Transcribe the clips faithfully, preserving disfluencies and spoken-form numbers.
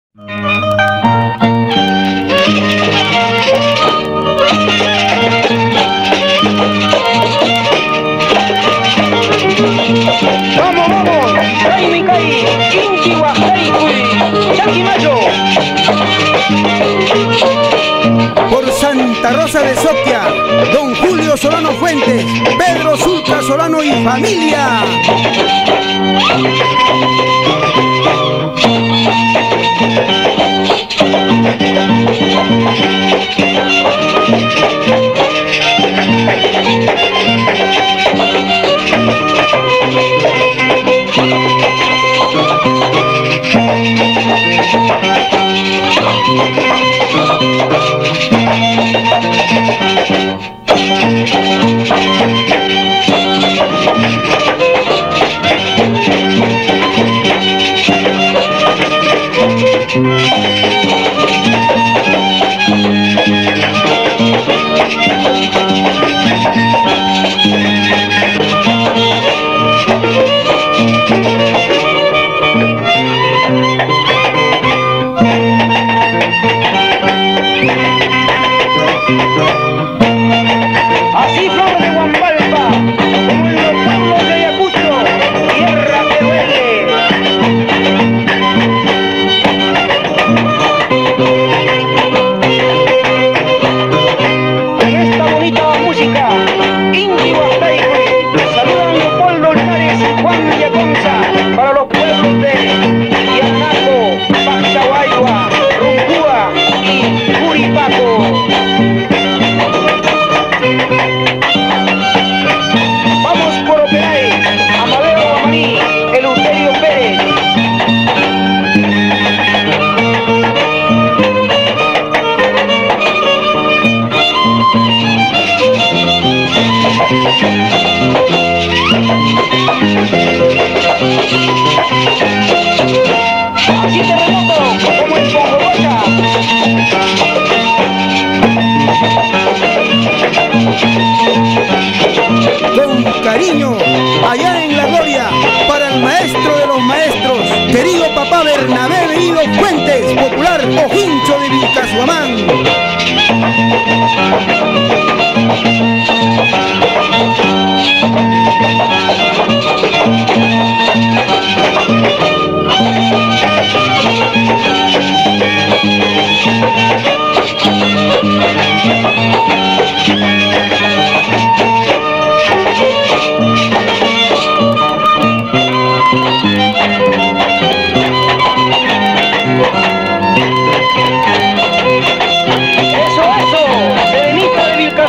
Vamos, vamos, Jaime Cay, Inti Huajaicui, Chaquimayo. Por Santa Rosa de Soquia, don Julio Solano Fuentes, Pedro Sulca Solano y familia. Así flor de Huambalpa, como en los pueblos de Ayacucho, tierra que duele. En esta bonita música, Inti Huajaicui, saludan Leopoldo Linares y Juan Yaconza, para los pueblos de Yanaco, Pachahuayua, Runcúa y Curipaco. Vamos por Operay, Amadeo Guamaní, Eleuterio Pérez. Así terremoto como en Pongobocha. Con cariño, allá en la gloria, para el maestro de los maestros, querido papá Bernabé Bellido Fuentes, popular Ojincho de Vilcashuamán. Eso, eso, Serenita de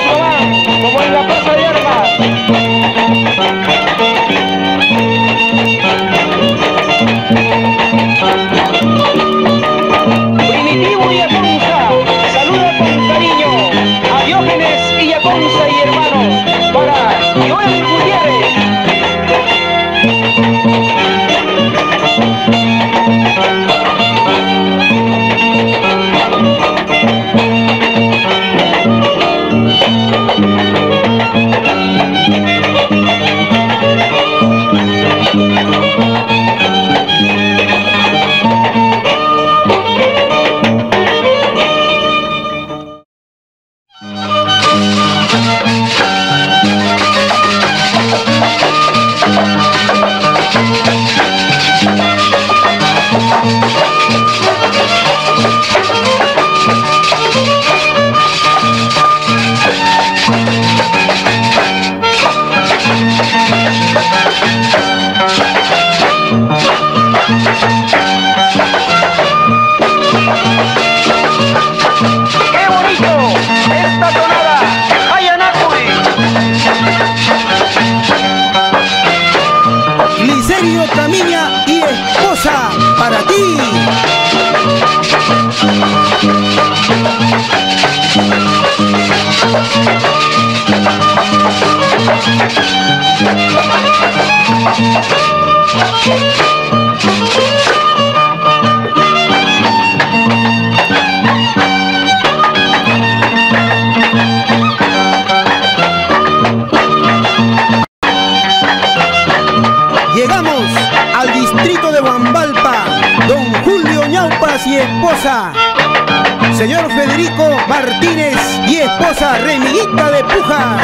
esposa, señor Federico Martínez y esposa Remiguita de Pujas.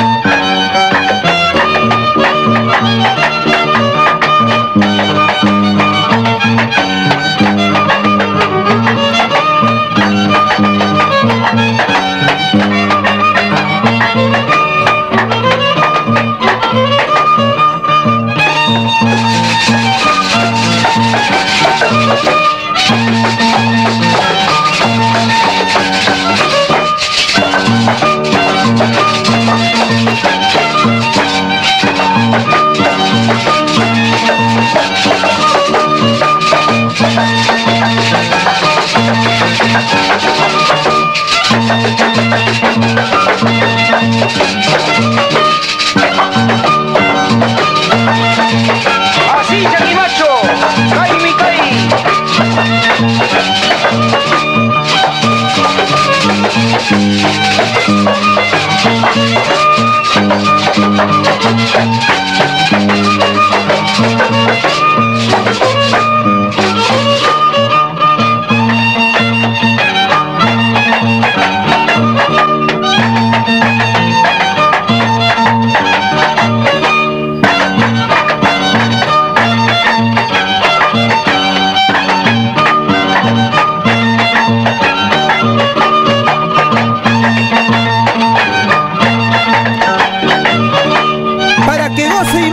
Así, Yaquimacho, cae mi cae.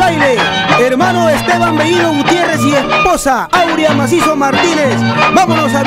Hermano Esteban Bellido Gutiérrez y esposa Aurea Macizo Martínez. Vámonos a